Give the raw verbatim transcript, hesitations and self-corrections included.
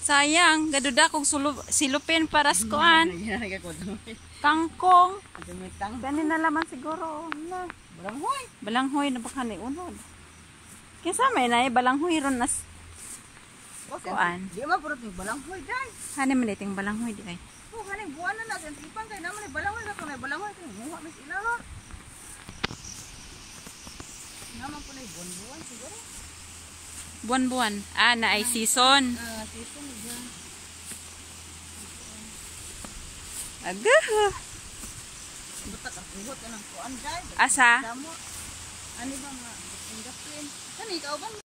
Sayang, gaduda kong sulu- silupin para sa kuan. Kangkong. Gani na laman siguro. Balanghoy. Balanghoy na baka ni unod. Kinsa may na balanghoy ron nas kuan. Di man puro ting balanghoy dai. Hani man iting balanghoy di ay. Oh, kaning buwan na natin ipan kay naman ni balanghoy ka kay balanghoy kay muha mis ila ha. Naman po na buwan-buwan siguro. Buwan-buwan. Ah, na ay season. Ah, season diyan. Aga. Buta ka buhot anang kuan dai. Asa? Ani ba nga industry? Kani ka ba